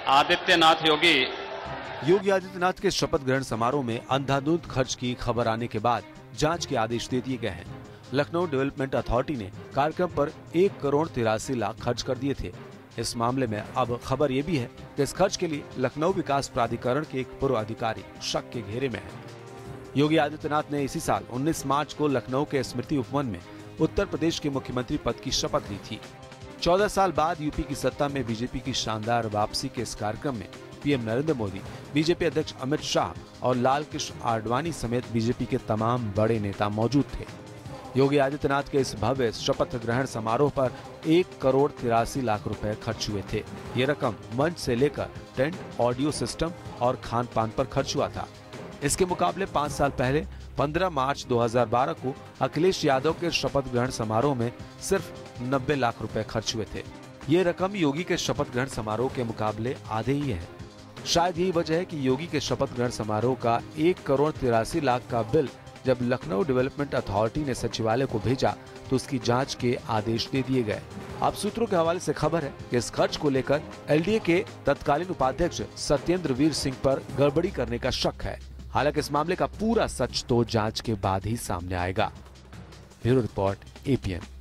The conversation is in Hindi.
आदित्यनाथ योगी आदित्यनाथ के शपथ ग्रहण समारोह में अंधाधुंध खर्च की खबर आने के बाद जांच के आदेश दे दिए गए हैं। लखनऊ डेवलपमेंट अथॉरिटी ने कार्यक्रम पर 1,83,00,000 खर्च कर दिए थे। इस मामले में अब खबर ये भी है कि इस खर्च के लिए लखनऊ विकास प्राधिकरण के एक पूर्व अधिकारी शक के घेरे में है। योगी आदित्यनाथ ने इसी साल 19 मार्च को लखनऊ के स्मृति उपवन में उत्तर प्रदेश के मुख्यमंत्री पद की शपथ ली थी। 14 साल बाद यूपी की सत्ता में बीजेपी की शानदार वापसी के इस कार्यक्रम में पीएम नरेंद्र मोदी, बीजेपी अध्यक्ष अमित शाह और लाल कृष्ण आडवाणी समेत बीजेपी के तमाम बड़े नेता मौजूद थे। योगी आदित्यनाथ के इस भव्य शपथ ग्रहण समारोह पर 1,83,00,000 रुपए खर्च हुए थे। ये रकम मंच से लेकर टेंट, ऑडियो सिस्टम और खान पान पर खर्च हुआ था। इसके मुकाबले 5 साल पहले 15 मार्च 2012 को अखिलेश यादव के शपथ ग्रहण समारोह में सिर्फ 90 लाख रुपए खर्च हुए थे। ये रकम योगी के शपथ ग्रहण समारोह के मुकाबले आधे ही है। शायद यही वजह है कि योगी के शपथ ग्रहण समारोह का 1,83,00,000 का बिल जब लखनऊ डेवलपमेंट अथॉरिटी ने सचिवालय को भेजा तो उसकी जांच के आदेश दे दिए गए। अब सूत्रों के हवाले से खबर है कि इस खर्च को लेकर एलडीए के तत्कालीन उपाध्यक्ष सत्येंद्र वीर सिंह पर गड़बड़ी करने का शक है। हालांकि इस मामले का पूरा सच तो जांच के बाद ही सामने आएगा। Bureau report, APN.